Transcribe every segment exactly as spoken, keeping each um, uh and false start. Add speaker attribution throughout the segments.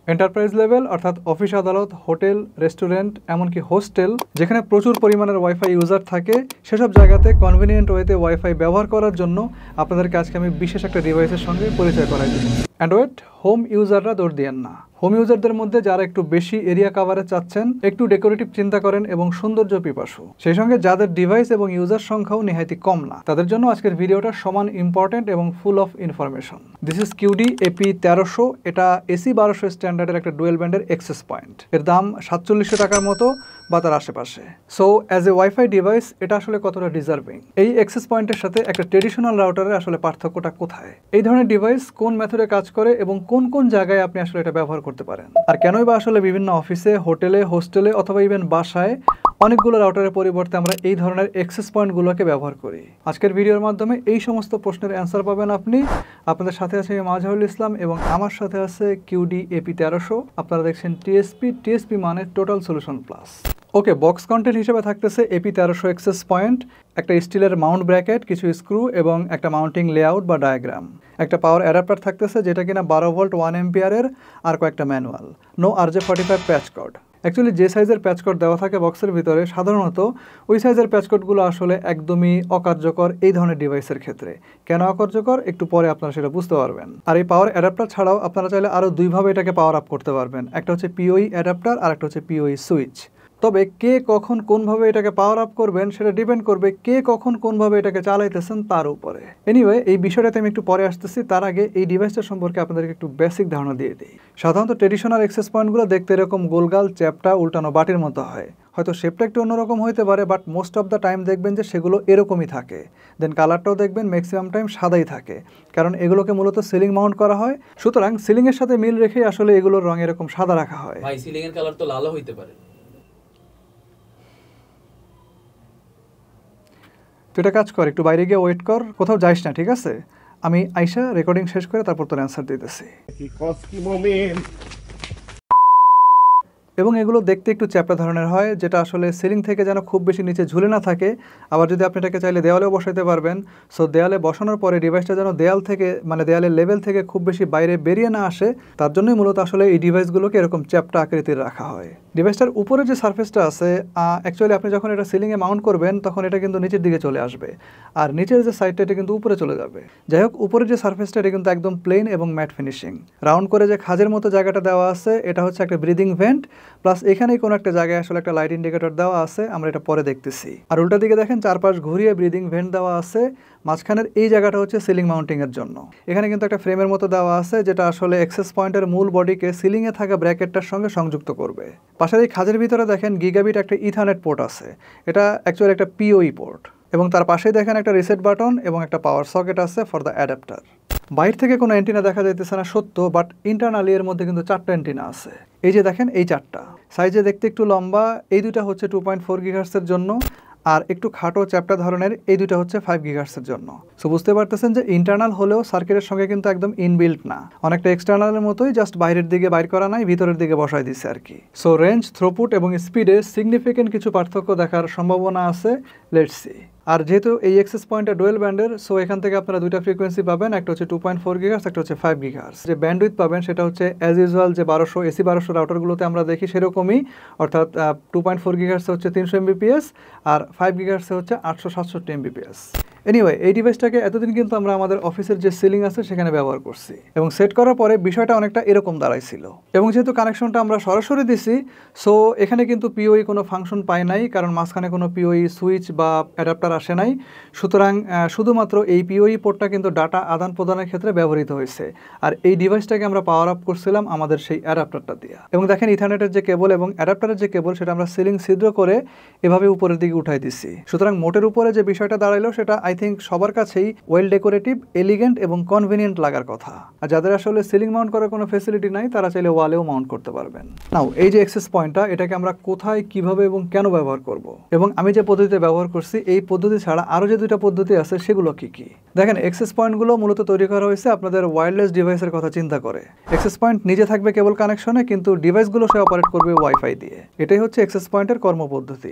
Speaker 1: Enterprise level অর্থাৎ office, আদালত, hotel, restaurant, এমনকি হোস্টেল যেখানে প্রচুর পরিমাণের ওয়াইফাই ইউজার থাকে সেসব জায়গাতে কনভিনিয়েন্ট ওয়েতে ওয়াইফাই ব্যবহার করার জন্য আপনাদেরকে আজকে আমি বিশেষ একটা ডিভাইসের সঙ্গে পরিচয় করাই দিই। অ্যান্ড ওয়েট, হোম ইউজাররা দৌড় দিয়েন না। হোম ইউজারদের মধ্যে যারা একটু বেশি এরিয়া কাভারে চাচ্ছেন, একটু ডেকোরেটিভ চিন্তা করেন এবং সৌন্দর্য পিপাসু, সেই সঙ্গে যাদের ডিভাইস এবং ইউজার সংখ্যাও নেহাতি কম না, তাদের জন্য আজকের ভিডিওটা সমান ইম্পর্টেন্ট এবং full of information. This is Cudy AP তেরোশো। এটা এসি বারোশো স্ট্যান্ডার্ডের একটা ডুয়েল ব্যান্ডের এক্সেস পয়েন্ট। এর দাম সাতচল্লিশশো টাকার মতো বা তার আশেপাশে। So as a wifi device এটা আসলে কতটা ডিজার্ভিং? এই এক্সেস পয়েন্টের সাথে একটা ট্রেডিশনাল রাউটারের আসলে পার্থক্যটা কোথায়? এই ধরনের ডিভাইস কোন মেথডে কাজ করে এবং কোন কোন জায়গায় আপনি আসলে এটা ব্যবহার করতে পারেন? আর কেনই বা আসলে বিভিন্ন অফিসে, হোটেলে, হোস্টেলে অথবা ইভেন বাসায় অনেকগুলো রাউটারের পরিবর্তে আমরা এই ধরনের অ্যাক্সেস পয়েন্টগুলোকে ব্যবহার করি? আজকের ভিডিওর মাধ্যমে এই সমস্ত প্রশ্নের অ্যান্সার পাবেন আপনি। আপনাদের সাথে আছে আমি মাজহারুল ইসলাম এবং আমার সাথে আছে কিউডি এপি তেরোশো। আপনারা দেখছেন টিএসপি। টিএসপি মানে total solution plus. Okay, box content হিসেবে থাকতেছে এপি তেরোশো অ্যাক্সেস পয়েন্ট, একটা স্টিলের মাউন্ট ব্র্যাকেট, কিছু স্ক্রু এবং একটা মাউন্টিং লেআউট বা ডায়াগ্রাম। একটা পাওয়ার অ্যাডাপ্টার থাকতেছে যেটা কিনা বারো ভোল্ট ওয়ান এম্পিয়ারের, আর কয়েকটা manual. No R J forty five patch cord. Actually যে সাইজের প্যাচ কোড দেওয়া থাকে বক্সের ভিতরে, সাধারণত ওই সাইজের প্যাচ কোডগুলো আসলে একদমই অকার্যকর এই ধরনের ডিভাইসের ক্ষেত্রে। কেন অকার্যকর একটু পরে আপনারা সেটা বুঝতে পারবেন। আর এই পাওয়ার অ্যাডাপ্টার ছাড়াও আপনারা চাইলে আরও দুইভাবে এটাকে পাওয়ার আপ করতে পারবেন। একটা হচ্ছে পিওই অ্যাডাপ্টার আর একটা হচ্ছে পিওই সুইচ। তবে কে কখন কোনভাবে এটাকে পাওয়ার আপ করবেন সেটা ডিপেন্ড করবে কে কখন কোনভাবে এটাকে চালাইতেছেন তার উপরে। এনিওয়ে, এই বিষয়টাতে আমি একটু পরে আসতেছি। তার আগে এই ডিভাইসটা সম্পর্কে আপনাদেরকে একটু বেসিক ধারণা দিয়ে দিই। সাধারণত ট্রেডিশনাল অ্যাক্সেস পয়েন্টগুলো দেখতে এরকম গোলগাল, চ্যাপটা, উল্টানো বাটির মতো হয়। হয়তো শেপটা একটু অন্যরকম হইতে পারে, but most of the time দেখবেন যে সেগুলো এরকমই থাকে। দেন কালারটাও দেখবেন ম্যাক্সিমাম টাইম সাদাই থাকে, কারণ এগুলোকে মূলত সিলিং মাউন্ট করা হয়। সুতরাং সিলিংয়ের সাথে মিল রেখে আসলে এগুলোর রং এরকম সাদা রাখা হয়।
Speaker 2: ভাই, সিলিং এর কালার তো লালও হইতে পারে।
Speaker 1: তুই একটা কাজ কর, একটু বাইরে গিয়ে ওয়েট কর, কোথাও যাইস না, ঠিক আছে? আমি আইসা রেকর্ডিং শেষ করে তারপর তোর অ্যান্সার দিতেছি। এবং এগুলো দেখতে একটু চ্যাপটা ধরনের হয়, যেটা আসলে সিলিং থেকে যেন খুব বেশি নিচে ঝুলে না থাকে। আবার যদি আপনি এটাকে চাইলে দেওয়ালেও বসাইতে পারবেন। সো দেওয়ালে বসানোর পরে ডিভাইসটা যেন দেয়াল থেকে মানে দেয়ালের লেভেল থেকে খুব বেশি বাইরে বেরিয়ে না আসে, তার জন্যই মূলত আসলে এই ডিভাইসগুলোকে এরকম চ্যাপটা আকৃতির রাখা হয়। ডিভাইসটার উপরে যে সারফেসটা আছে, অ্যাকচুয়ালি আপনি যখন এটা সিলিংয়ে মাউন্ট করবেন তখন এটা কিন্তু নিচের দিকে চলে আসবে, আর নিচের যে সাইডটা এটা কিন্তু উপরে চলে যাবে। যাই হোক, উপরের যে সারফেসটা এটা কিন্তু একদম প্লেন এবং ম্যাট ফিনিশিং। রাউন্ড করে যে খাজের মতো জায়গাটা দেওয়া আছে, এটা হচ্ছে একটা ব্রিদিং ভেন্ট, প্লাস এখানেই কোনো একটা জায়গায় আসলে একটা লাইট ইন্ডিকেটর দেওয়া আছে, আমরা এটা পরে দেখতেছি। আর উল্টা দিকে দেখেন চারপাশ ঘুরিয়ে ব্রিদিং ভেন্ট দেওয়া আছে। মাঝখানের এই জায়গাটা হচ্ছে সিলিং মাউন্টিং এর জন্য। এখানে কিন্তু একটা ফ্রেমের মতো দেওয়া আছে যেটা আসলে অ্যাক্সেস পয়েন্টের মূল বডিকে সিলিংয়ে থাকা ব্র্যাকেটটার সঙ্গে সংযুক্ত করবে। পাশের এই খাজের ভিতরে দেখেন গিগাবিট একটা ইথারনেট পোর্ট আছে, এটা অ্যাকচুয়ালি একটা পিওই পোর্ট। এবং তার পাশেই দেখেন একটা রিসেট বাটন এবং একটা পাওয়ার সকেট আছে ফর দ্য অ্যাডাপ্টার। বাইরে থেকে কোনো অ্যান্টিনা দেখা যাইতেছে না সত্য, বাট ইন্টারনালি এর মধ্যে কিন্তু চারটা অ্যান্টিনা আছে। এই যে দেখেন এই চারটা, সাইজে দেখতে একটু লম্বা, এই দুটা হচ্ছে টু পয়েন্ট ফোর গিগাহার্টজের জন্য, আর একটু খাটো চ্যাপ্টা ধরনের এই দুইটা হচ্ছে ফাইভ গিগাহার্টজের জন্য। সো বুঝতে পারতেছেন যে ইন্টারনাল হলেও সার্কিটের সঙ্গে কিন্তু একদম ইনবিল্ট না, অনেকটা এক্সটার্নালের মতোই, জাস্ট বাইরের দিকে বাইর করা নাই, ভিতরের দিকে বসাই দিচ্ছে আর কি। সো রেঞ্জ, থ্রুপুট এবং স্পিডে সিগনিফিকেন্ট কিছু পার্থক্য দেখার সম্ভাবনা আছে। Let's see. আর যেহেতু এই অ্যাক্সেস পয়েন্টটা ডুয়েল ব্যান্ডের, সো এখান থেকে আপনারা দুইটা ফ্রিকোয়েন্সি পাবেন, একটা হচ্ছে টু পয়েন্ট ফোর গিগাহার্টজ, একটা হচ্ছে ফাইভ গিগাহার্টজ। যে ব্যান্ডউইথ পাবেন সেটা হচ্ছে অ্যাজ ইউজুয়াল যে বারোশো এসি বারোশো রাউটারগুলোতে আমরা দেখি সেরকমই, অর্থাৎ টু পয়েন্ট ফোর গিগাহার্টজ হচ্ছে তিনশো এমবিপিএস আর ফাইভ গিগাহার্টজ হচ্ছে আটশো সাতষট্টি এমবিপিএস। এনিওয়ে, এই ডিভাইসটাকে এতদিন কিন্তু আমরা আমাদের অফিসের যে সিলিং আছে সেখানে ব্যবহার করছি, এবং সেট করার পরে বিষয়টা অনেকটা এরকম দাঁড়াইছিল। এবং যেহেতু কানেকশনটা আমরা সরাসরি দিছি, সো এখানে কিন্তু পিওই কোনো ফাংশন পায় নাই, কারণ মাঝখানে কোনো পিওই সুইচ বা অ্যাডাপ্টার আসে নাই। সুতরাং শুধুমাত্র এই পিওই পোর্টটা কিন্তু ডাটা আদান প্রদানের ক্ষেত্রে ব্যবহৃত হয়েছে। আর এই ডিভাইসটাকে আমরা পাওয়ার আপ করছিলাম আমাদের সেই অ্যাডাপ্টারটা দিয়ে। এবং দেখেন ইথারনেটের যে কেবল এবং অ্যাডাপ্টারের যে কেবল সেটা আমরা সিলিং ছিদ্র করে এভাবে উপরের দিকে উঠাই দিছি। সুতরাং মোটের উপরে যে বিষয়টা দাঁড়াইলো সেটা আই থিঙ্ক সবার কাছেই ওয়েল ডেকোরেটিভ, এলিগেন্ট এবং কনভিনিয়েন্ট লাগার কথা। আর যাদের আসলে সিলিং মাউন্ট করার কোনো ফ্যাসিলিটি নাই তারা চাইলে ওয়ালেও মাউন্ট করতে পারবেন। নাও এই যে অ্যাক্সেস পয়েন্টটা, এটাকে আমরা কোথায়, কিভাবে এবং কেন ব্যবহার করব, এবং আমি যে পদ্ধতিতে ব্যবহার করছি এই পদ্ধতি ছাড়া আরও যে দুইটা পদ্ধতি আছে সেগুলো কি কি। দেখেন, অ্যাক্সেস পয়েন্টগুলো মূলত তৈরি করা হয়েছে আপনাদের ওয়্যারলেস ডিভাইসের কথা চিন্তা করে। অ্যাক্সেস পয়েন্ট নিজে থাকবে কেবল কানেকশনে, কিন্তু ডিভাইসগুলো সে অপারেট করবে ওয়াইফাই দিয়ে। এটাই হচ্ছে অ্যাক্সেস পয়েন্টের কর্মপদ্ধতি।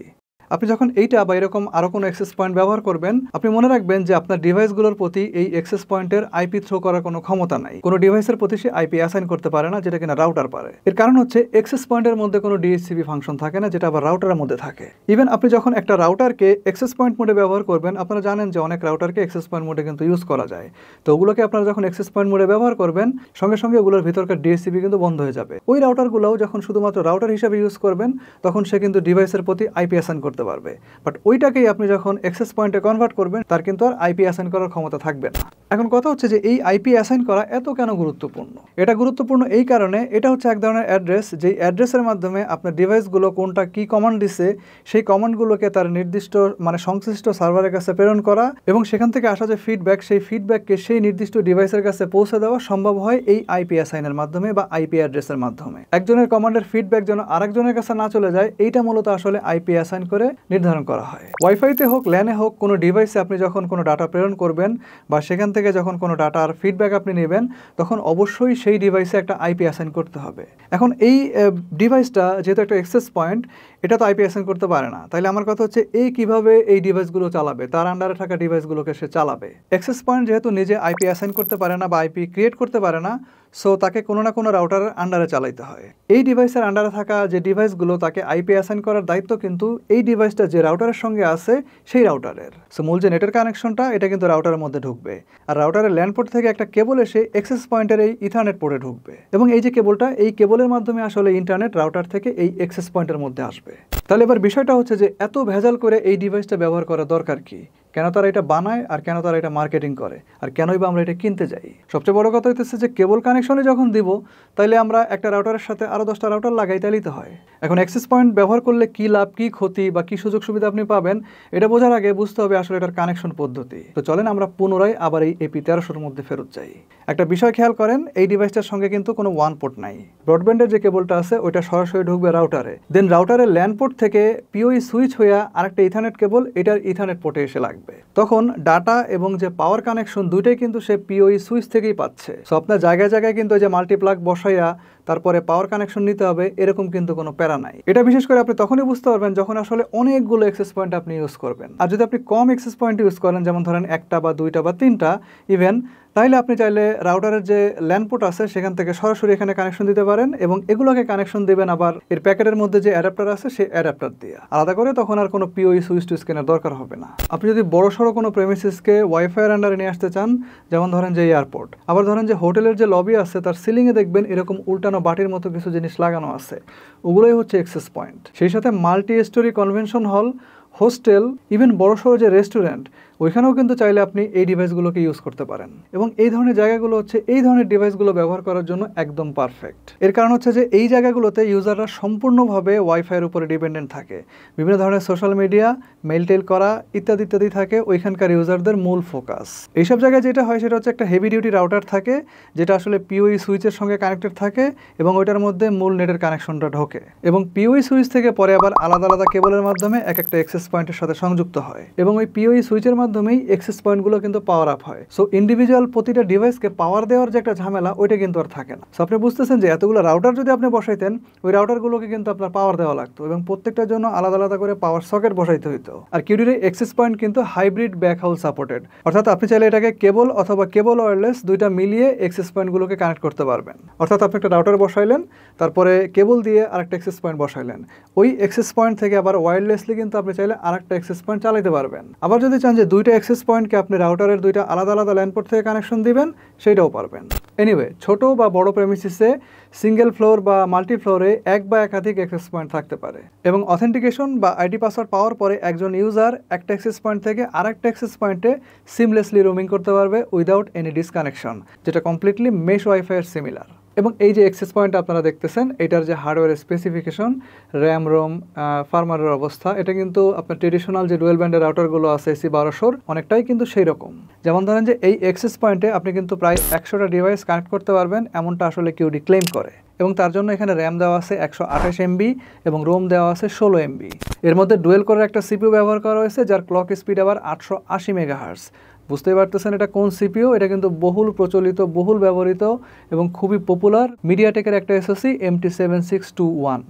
Speaker 1: আপনি যখন এইটা বা এরকম আরও কোনো অ্যাক্সেস পয়েন্ট ব্যবহার করবেন, আপনি মনে রাখবেন যে আপনার ডিভাইসগুলোর প্রতি এই অ্যাক্সেস পয়েন্টের আইপি থ্রো করার কোনো ক্ষমতা নাই। কোনো ডিভাইসের প্রতি সে আইপি অ্যাসাইন করতে পারে না, যেটা কিনা রাউটার পারে। এর কারণ হচ্ছে অ্যাক্সেস পয়েন্টের মধ্যে কোনো ডিএইচসিপি ফাংশন থাকে না, যেটা আবার রাউটারের মধ্যে থাকে। ইভেন আপনি যখন একটা রাউটারকে অ্যাক্সেস পয়েন্ট মোডে ব্যবহার করবেন, আপনারা জানেন যে অনেক রাউটারকে অ্যাক্সেস পয়েন্ট মোডে কিন্তু ইউজ করা যায়। তো ওগুলোকে আপনারা যখন অ্যাক্সেস পয়েন্ট মোডে ব্যবহার করবেন, সঙ্গে সঙ্গে ওগুলোর ভিতরকার ডিএইচসিপি কিন্তু বন্ধ হয়ে যাবে। ওই রাউটারগুলোও যখন শুধুমাত্র রাউটার হিসেবে ইউজ করবেন, তখন সে কিন্তু ডিভাইসের প্রতি আইপি অ্যাসাইন করতে পারবে। বাট ওইটাকেই আপনি যখন অ্যাক্সেস পয়েন্টে কনভার্ট করবেন, তার কিন্তু আর আইপি অ্যাসাইন করার ক্ষমতা থাকবে না। এখন কথা হচ্ছে যে এই আইপি অ্যাসাইন করা এত কেন গুরুত্বপূর্ণ? এটা গুরুত্বপূর্ণ এই কারণে, এটা হচ্ছে এক ধরনের অ্যাড্রেস, যেই অ্যাড্রেসের মাধ্যমে আপনার ডিভাইসগুলো কোনটা কি কমান্ড দিছে, সেই কমান্ডগুলোকে তার নির্দিষ্ট মানে সংশ্লিষ্ট সার্ভারের কাছে প্রেরণ করা এবং সেখান থেকে আসা যে ফিডব্যাক, সেই ফিডব্যাককে সেই নির্দিষ্ট ডিভাইসের কাছে পৌঁছে দেওয়া সম্ভব হয় এই আইপি অ্যাসাইনের মাধ্যমে বা আইপি অ্যাড্রেসের মাধ্যমে। একজনের কমান্ডের ফিডব্যাক যেন আরেকজনের কাছে না চলে যায়, এইটা মূলত আসলে আইপি অ্যাসাইন করে নির্ধারণ করা হয়। ওয়াইফাইতে হোক, ল্যানে হোক, কোনো ডিভাইসে আপনি যখন কোনো ডাটা প্রেরণ করবেন বা সেখান থেকে যখন কোনো ডাটার ফিডব্যাক আপনি নেবেন, তখন অবশ্যই সেই ডিভাইসে একটা আইপি অ্যাসাইন করতে হবে। এখন এই ডিভাইসটা যেহেতু একটা অ্যাক্সেস পয়েন্ট, এটা তো আইপি অ্যাসাইন করতে পারে না। তাইলে আমার কথা হচ্ছে এই কিভাবে এই ডিভাইসগুলো চালাবে, তার আন্ডারে থাকা ডিভাইসগুলোকে সে চালাবে। অ্যাক্সেস পয়েন্ট যেহেতু নিজে আইপি অ্যাসাইন করতে পারে না বা আইপি ক্রিয়েট করতে পারে না, সো তাকে কোনো না কোনো রাউটারের আন্ডারে চালাইতে হয়। এই ডিভাইসের আন্ডারে থাকা যে ডিভাইসগুলো, তাকে আইপি অ্যাসাইন করার দায়িত্ব কিন্তু এই ডিভাইসটা যে রাউটারের সঙ্গে আছে সেই রাউটারের। সো মূল যে নেটের কানেকশনটা, এটা কিন্তু রাউটারের মধ্যে ঢুকবে, আর রাউটারের ল্যান্ড পোর্ট থেকে একটা কেবল এসে অ্যাক্সেস পয়েন্টের এই ইথারনেট পোর্টে ঢুকবে এবং এই যে কেবলটা, এই কেবলের মাধ্যমে আসলে ইন্টারনেট রাউটার থেকে এই অ্যাক্সেস পয়েন্টের মধ্যে আসবে। তাহলে এবার বিষয়টা হচ্ছে যে এত ভেজাল করে এই ডিভাইসটা ব্যবহার করা দরকার কি? কেন তারা এটা বানায় আর কেন তারা এটা মার্কেটিং করে আর কেনই বা আমরা এটা কিনতে যাই? সবচেয়ে বড় কথা হইতেছে যে কেবল কানেকশনে যখন দিব, তাইলে আমরা একটা রাউটারের সাথে আরও দশটা রাউটার লাগাই, তাইলেই তো হয়। এখন অ্যাক্সেস পয়েন্ট ব্যবহার করলে কী লাভ, কী ক্ষতি বা কী সুযোগ সুবিধা আপনি পাবেন, এটা বোঝার আগে বুঝতে হবে আসলে এটার কানেকশন পদ্ধতি। তো চলেন আমরা পুনরায় আবার এই এপি তেরোশোর মধ্যে ফেরত যাই। একটা বিষয় খেয়াল করেন, এই ডিভাইসটার সঙ্গে কিন্তু কোনো ওয়ান পোর্ট নাই। ব্রডব্যান্ডের যে কেবলটা আছে ওইটা সরাসরি ঢুকবে রাউটারে, দেন রাউটারের ল্যান্ড পোর্ট থেকে পিওই সুইচ হইয়া আরেকটা ইথারনেট কেবল এটার ইথারনেট পোর্টে এসে লাগবে। তখন ডাটা এবং যে পাওয়ার কানেকশন দুইটাই কিন্তু সে পিওই সুইচ থেকেই পাচ্ছে। সো আপনার জায়গায় জায়গায় কিন্তু ওই যে মাল্টিপ্লাগ বসাইয়া তারপরে পাওয়ার কানেকশন নিতে হবে, এরকম কিন্তু কোনো প্যারা নাই। এটা বিশেষ করে আপনি তখনই বুঝতে পারবেন যখন আসলে অনেকগুলো অ্যাক্সেস পয়েন্ট আপনি ইউজ করবেন। আর যদি আপনি কম অ্যাক্সেস পয়েন্ট ইউজ করেন, যেমন ধরেন একটা বা দুইটা বা তিনটা ইভেন, তাহলে আপনি চাইলে রাউটারের যে ল্যান্ড পোর্ট আছে সেখান থেকে সরাসরি এখানে কানেকশন দিতে পারেন এবং এগুলোকে কানেকশন দেবেন আবার এর প্যাকেটের মধ্যে যে অ্যাডাপ্টার আছে সেই অ্যাডাপ্টার দিয়ে আলাদা করে, তখন আর কোনো পিওই সুইচ টুইচ কেনার দরকার হবে না। আপনি যদি বড় সড়ো কোনো প্রেমিসিসকে ওয়াইফাইয়ের আন্ডারে নিয়ে আসতে চান, যেমন ধরেন যে এয়ারপোর্ট, আবার ধরেন যে হোটেলের যে লবি আছে তার সিলিংয়ে দেখবেন এরকম উল্টানো বাটির মতো কিছু জিনিস লাগানো আছে, ওগুলোই হচ্ছে অ্যাক্সেস পয়েন্ট। সেই সাথে multi storey convention hall, hostel, even বড়সড় যে রেস্টুরেন্ট, ওইখানেও কিন্তু চাইলে আপনি এই ডিভাইসগুলোকে ইউজ করতে পারেন এবং এই ধরনের জায়গাগুলো হচ্ছে এই ধরনের ডিভাইসগুলো ব্যবহার করার জন্য একদম পারফেক্ট। এর কারণ হচ্ছে যে এই জায়গাগুলোতে ইউজাররা সম্পূর্ণভাবে ওয়াইফাইয়ের উপরে ডিপেন্ডেন্ট থাকে। বিভিন্ন ধরনের সোশ্যাল মিডিয়া, মেল টেল করা ইত্যাদি ইত্যাদি থাকে ওইখানকার ইউজারদের মূল ফোকাস। এইসব জায়গায় যেটা হয় সেটা হচ্ছে একটা হেভি ডিউটি রাউটার থাকে, যেটা আসলে পিওই সুইচের সঙ্গে কানেক্টেড থাকে এবং ওইটার মধ্যে মূল নেটের কানেকশনটা ঢোকে এবং পিওই সুইচ থেকে পরে আবার আলাদা আলাদা কেবলের মাধ্যমে এক একটা অ্যাক্সেস পয়েন্টের সাথে সংযুক্ত হয় এবং ওই পিওই সুইচের মাধ্যমেই অ্যাক্সেস পয়েন্টগুলো কিন্তু পাওয়ার আপ হয়। সো ইন্ডিভিজুয়াল প্রতিটা ডিভাইসকে পাওয়ার দেওয়ার যে একটা ঝামেলা, ওইটা কিন্তু আর থাকে না। সো আপনি বুঝতেছেন যে এতগুলো রাউটার যদি আপনি বসাইতেন, ওই রাউটারগুলোকে কিন্তু আপনার পাওয়ার দেওয়া লাগতো এবং প্রত্যেকটার জন্য আলাদা আলাদা করে পাওয়ার সকেট বসাইতে হইতো। আর কিউডির অ্যাক্সেস পয়েন্ট কিন্তু হাইব্রিড ব্যাকহাউল সাপোর্টেড, অর্থাৎ আপনি চাইলে এটাকে কেবল অথবা কেবল ওয়্যারলেস দুইটা মিলিয়ে অ্যাক্সেস পয়েন্টগুলোকে কানেক্ট করতে পারবেন। অর্থাৎ আপনি একটা রাউটার বসাইলেন, তারপরে কেবল দিয়ে আরেকটা অ্যাক্সেস পয়েন্ট বসাইলেন, ওই অ্যাক্সেস পয়েন্ট থেকে আবার ওয়্যারলেসলি কিন্তু আপনি চাইলে আরেকটা অ্যাক্সেস পয়েন্ট চালাতে পারবেন। আবার যদি চান যে দুইটা অ্যাক্সেস পয়েন্টকে আপনি রাউটারের দুইটা আলাদা আলাদা ল্যান্ড পোর্ট থেকে কানেকশন দিবেন, সেইটাও পারবেন। এনিওয়ে, ছোট বা বড় প্রেমিসিসে সিঙ্গেল ফ্লোর বা মাল্টি ফ্লোরে এক বা একাধিক অ্যাক্সেস পয়েন্ট থাকতে পারে এবং অথেন্টিকেশন বা আইডি পাসওয়ার্ড পাওয়ার পরে একজন ইউজার একটা অ্যাক্সেস পয়েন্ট থেকে আরেকটা অ্যাক্সেস পয়েন্টে সিমলেসলি রোমিং করতে পারবে উইদাউট এনি ডিসকানেকশন, যেটা কমপ্লিটলি মেশ ওয়াইফাইয়ের সিমিলার। এবং এই যে অ্যাক্সেস পয়েন্ট আপনারা দেখতেছেন, এটার যে হার্ডওয়্যার স্পেসিফিকেশন, র্যাম, রোম, ফার্মারের অবস্থা, এটা কিন্তু আপনার ট্রেডিশনাল যে ডুয়েল ব্যান্ডের রাউটারগুলো আছে এসি বারোশোর অনেকটাই কিন্তু সেই রকম। যেমন ধরেন যে এই অ্যাক্সেস পয়েন্টে আপনি কিন্তু প্রায় একশোটা ডিভাইস কানেক্ট করতে পারবেন, এমনটা আসলে কিউডি ক্লেম করে। এবং তার জন্য এখানে র্যাম দেওয়া আছে একশো আঠাশ এমবি এবং রোম দেওয়া আছে ষোলো এমবি। এর মধ্যে ডুয়েল কোরের একটা সিপিইউ ব্যবহার করা হয়েছে, যার ক্লক স্পিড আবার আটশো আশি মেগাহার্টজ। বুঝতেই পারতেছেন এটা কোন সিপিইউ, এটা কিন্তু বহুল প্রচলিত, বহুল ব্যবহৃত এবং খুবই পপুলার মিডিয়াটেকের একটা SoC M T seven six two one.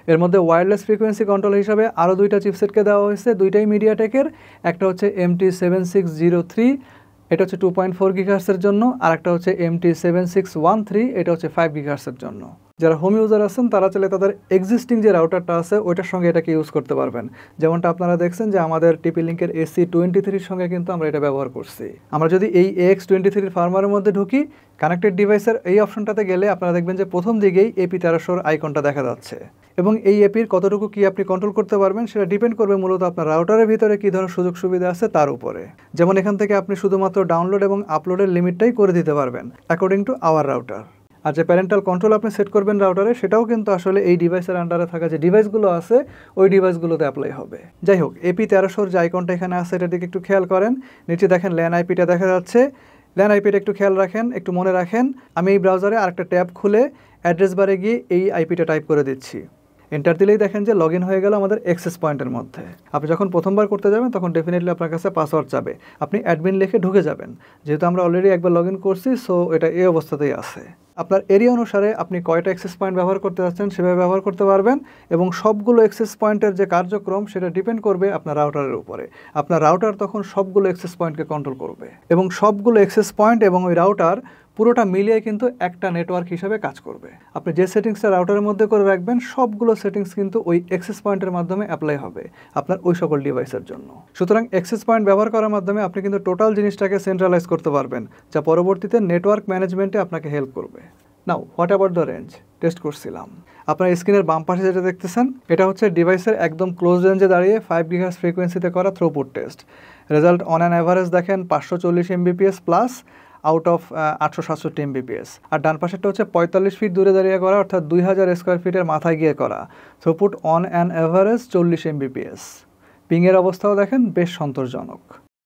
Speaker 1: এর মধ্যে ওয়্যারলেস ফ্রিকোয়েন্সি কন্ট্রোল হিসাবে আরও দুইটা চিপসেটকে দেওয়া হয়েছে, দুইটাই মিডিয়াটেকের। একটা হচ্ছে M T seven six zero three, এটা হচ্ছে টু পয়েন্ট ফোর গিগাহার্টসের জন্য, আর একটা হচ্ছে M T seven six one three, এটা হচ্ছে ফাইভ গিগাহার্টসের জন্য। যারা হোম ইউজার আছেন তারা চাইলে তাদের এক্সিস্টিং যে রাউটারটা আছে ওইটার সঙ্গে এটাকে ইউজ করতে পারবেন। যেমনটা আপনারা দেখছেন যে আমাদের টিপি লিঙ্কের এসি টোয়েন্টি থ্রির সঙ্গে কিন্তু আমরা এটা ব্যবহার করছি। আমরা যদি এই এক্স টোয়েন্টি থ্রির ফার্মারের মধ্যে ঢুকি, কানেক্টেড ডিভাইসের এই অপশনটাতে গেলে আপনারা দেখবেন যে প্রথম দিকেই এপি তেরোশোর আইকনটা দেখা যাচ্ছে, এবং এই এপির কতটুকু কি আপনি কন্ট্রোল করতে পারবেন সেটা ডিপেন্ড করবে মূলত আপনার রাউটারের ভিতরে কী ধরনের সুযোগ সুবিধা আছে তার উপরে। যেমন এখান থেকে আপনি শুধুমাত্র ডাউনলোড এবং আপলোডের লিমিটটাই করে দিতে পারবেন অ্যাকর্ডিং টু আওয়ার রাউটার। আর যে প্যারেন্টাল কন্ট্রোল আপনি সেট করবেন রাউটারে, সেটাও কিন্তু আসলে এই ডিভাইসের আন্ডারে থাকা যে ডিভাইসগুলো আছে ওই ডিভাইসগুলোতে অ্যাপ্লাই হবে। যাই হোক, এপি তেরোশোর যে আইকনটা এখানে আছে এটার দিকে একটু খেয়াল করেন। নিচে দেখেন ল্যান আইপিটা দেখা যাচ্ছে। ল্যান আইপিটা একটু খেয়াল রাখেন, একটু মনে রাখেন। আমি এই ব্রাউজারে আরেকটা ট্যাব খুলে অ্যাড্রেস বারে গিয়ে এই আইপিটা টাইপ করে দিচ্ছি। এন্টার দিলেই দেখেন যে লগ ইন হয়ে গেল আমাদের অ্যাক্সেস পয়েন্টের মধ্যে। আপনি যখন প্রথমবার করতে যাবেন তখন ডেফিনেটলি আপনার কাছে পাসওয়ার্ড চাবে, আপনি অ্যাডমিন লিখে ঢুকে যাবেন। যেহেতু আমরা অলরেডি একবার লগ ইন করছি, সো এটা এই অবস্থাতেই আছে। আপনার এরিয়া অনুসারে আপনি কয়টা অ্যাক্সেস পয়েন্ট ব্যবহার করতে যাচ্ছেন সেভাবে ব্যবহার করতে পারবেন, এবং সবগুলো অ্যাক্সেস পয়েন্টের যে কার্যক্রম সেটা ডিপেন্ড করবে আপনার রাউটারের উপরে। আপনার রাউটার তখন সবগুলো অ্যাক্সেস পয়েন্টকে কন্ট্রোল করবে, এবং সবগুলো অ্যাক্সেস পয়েন্ট এবং ওই রাউটার পুরোটা মিলিয়ে কিন্তু একটা নেটওয়ার্ক হিসাবে কাজ করবে। আপনি যে সেটিংসটা রাউটারের মধ্যে করে রাখবেন সবগুলো সেটিংস কিন্তু ওই অ্যাক্সেস পয়েন্টের মাধ্যমে অ্যাপ্লাই হবে আপনার ওই সকল ডিভাইসের জন্য। সুতরাং অ্যাক্সেস পয়েন্ট ব্যবহার করার মাধ্যমে আপনি কিন্তু টোটাল জিনিসটাকে সেন্ট্রালাইজ করতে পারবেন, যা পরবর্তীতে নেটওয়ার্ক ম্যানেজমেন্টে আপনাকে হেল্প করবে। Now what about the range? Test করছিলাম। আপনার স্ক্রিনের বাম পাশে যেটা দেখতেছেন এটা হচ্ছে ডিভাইসের একদম ক্লোজ রেঞ্জে দাঁড়িয়ে ফাইভ গিগাহার্টজ ফ্রিকোয়েন্সিতে করা throughput test. Result on an average দেখেন পাঁচশো চল্লিশ এমবিপিএস প্লাস আউট অফ আটশো সাতষট্টি এমবিপিএস। আর ডান পাশেরটা হচ্ছে পঁয়তাল্লিশ ফিট দূরে দাঁড়িয়ে করা, অর্থাৎ দুই হাজার স্কোয়ার ফিটের মাথায় গিয়ে করা থ্রুপুট অন অ্যান অ্যাভারেজ চল্লিশ এমবিপিএস। পিংয়ের অবস্থাও দেখেন বেশ সন্তোষজনক।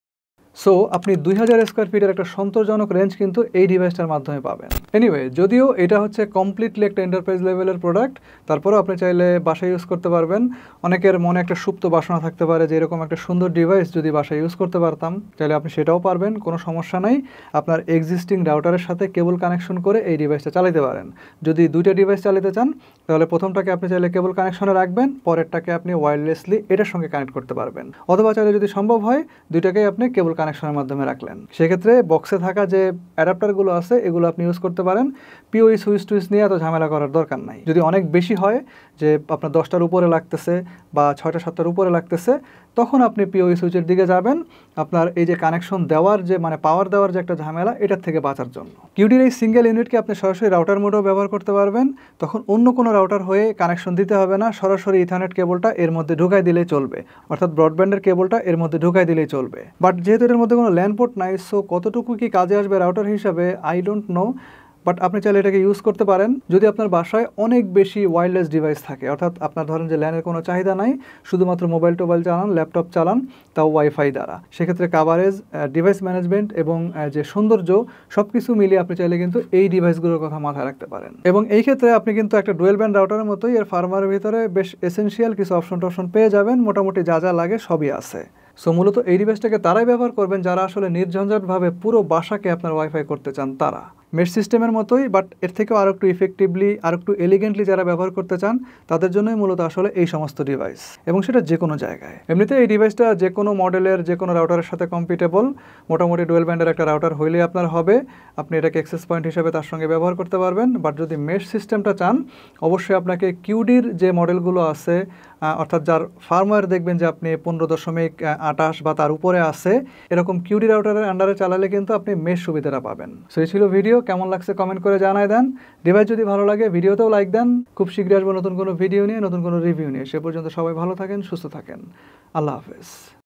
Speaker 1: সো আপনি দুই হাজার স্কোয়ার ফিটের একটা সন্তোষজনক রেঞ্জ কিন্তু এই ডিভাইসটার মাধ্যমে পাবেন। এনিওয়ে, যদিও এটা হচ্ছে কমপ্লিটলি একটা এন্টারপ্রাইজ লেভেলের প্রোডাক্ট, তারপরেও আপনি চাইলে বাসায় ইউজ করতে পারবেন। অনেকের মনে একটা সুপ্ত বাসনা থাকতে পারে যে এরকম একটা সুন্দর ডিভাইস যদি বাসায় ইউজ করতে পারতাম, চাইলে আপনি সেটাও পারবেন, কোনো সমস্যা নাই। আপনার এক্সিস্টিং রাউটারের সাথে কেবল কানেকশন করে এই ডিভাইসটা চালাতে পারেন। যদি দুইটা ডিভাইস চালাতে চান তাহলে প্রথমটাকে আপনি চাইলে কেবল কানেকশনে রাখবেন, পরেরটাকে আপনি ওয়্যারলেসলি এটার সঙ্গে কানেক্ট করতে পারবেন, অথবা চাইলে যদি সম্ভব হয় দুইটাকেই আপনি কেবল কানেকশনের মাধ্যমে রাখলেন। সেক্ষেত্রে বক্সে থাকা যে অ্যাডাপ্টারগুলো আছে এগুলো আপনি ইউজ করতে পারেন। পিওই সুইচ টুইচ নিয়ে এত ঝামেলা করার দরকার নাই। যদি অনেক বেশি হয় যে আপনার দশটার উপরে লাগতেছে বা ছয়টা সাতটার উপরে লাগতেছে, তখন আপনি পিওই সুইচের দিকে যাবেন, আপনার এই যে কানেকশন দেওয়ার যে মানে পাওয়ার দেওয়ার যে একটা ঝামেলা এটার থেকে বাঁচার জন্য। কিউডির এই সিঙ্গেল ইউনিটকে আপনি সরাসরি রাউটার মোডেও ব্যবহার করতে পারবেন, তখন অন্য কোনো রাউটার হয়ে কানেকশন দিতে হবে না, সরাসরি ইথারনেট কেবলটা এর মধ্যে ঢুকাই দিলেই চলবে, অর্থাৎ ব্রডব্যান্ডের কেবলটা এর মধ্যে ঢুকাই দিলেই চলবে। বাট যেহেতু এর মধ্যে কোনো ল্যান পোর্ট নাই, সো কতটুকু কি কাজে আসবে রাউটার হিসাবে আই ডোন্ট নো, বাট আপনি চাইলে এটাকে ইউজ করতে পারেন যদি আপনার বাসায় অনেক বেশি ওয়্যারলেস ডিভাইস থাকে, অর্থাৎ আপনার ধরেন যে ল্যানের কোনো চাহিদা নাই, শুধুমাত্র মোবাইল টোবাইল চালান, ল্যাপটপ চালান, তাও ওয়াইফাই দ্বারা। সেক্ষেত্রে কাভারেজ, ডিভাইস ম্যানেজমেন্ট এবং যে সৌন্দর্য সব কিছু মিলিয়ে আপনি চাইলে কিন্তু এই ডিভাইসগুলোর কথা মাথায় রাখতে পারেন। এবং এই ক্ষেত্রে আপনি কিন্তু একটা ডুয়েল ব্যান্ড রাউটারের মতোই এর ফার্মারের ভিতরে বেশ এসেনশিয়াল কিছু অপশন টপশন পেয়ে যাবেন, মোটামুটি যা যা লাগে সবই আছে। সো মূলত এই ডিভাইসটাকে তারাই ব্যবহার করবেন যারা আসলে নির্ঝঞ্ঝাটভাবে পুরো বাসাকে আপনার ওয়াইফাই করতে চান তারা। মেশ সিস্টেমের মতোই, বাট এর থেকেও আরও একটু ইফেক্টিভলি আর একটু এলিগেন্টলি যারা ব্যবহার করতে চান তাদের জন্যই মূলত আসলে এই সমস্ত ডিভাইস, এবং সেটা যে কোনো জায়গায়। এমনিতে এই ডিভাইসটা যে কোনো মডেলের যে কোনো রাউটারের সাথে কম্পিটেবল, মোটামুটি ডুয়েল ব্যান্ডের একটা রাউটার হইলেই আপনার হবে, আপনি এটাকে অ্যাক্সেস পয়েন্ট হিসেবে তার সঙ্গে ব্যবহার করতে পারবেন। বাট যদি মেশ সিস্টেমটা চান অবশ্যই আপনাকে কিউডির যে মডেলগুলো আছে, অর্থাৎ যার ফার্মওয়্যার দেখবেন যে আপনি পনেরো দশমিক আটাশ বা তার উপরে আছে, এরকম কিউডি রাউটারের আন্ডারে চালালে কিন্তু আপনি মেশ সুবিধাটা পাবেন। সো এই ছিল ভিডিও, কেমন লাগছে কমেন্ট করে জানাই দেন। ডিভাইস যদি ভালো লাগে ভিডিওতেও লাইক দেন। খুব শীঘ্রই আসবো নতুন কোনো ভিডিও নিয়ে, নতুন কোনো রিভিউ নিয়ে। সে পর্যন্ত সবাই ভালো থাকেন, সুস্থ থাকেন। আল্লাহ হাফেজ।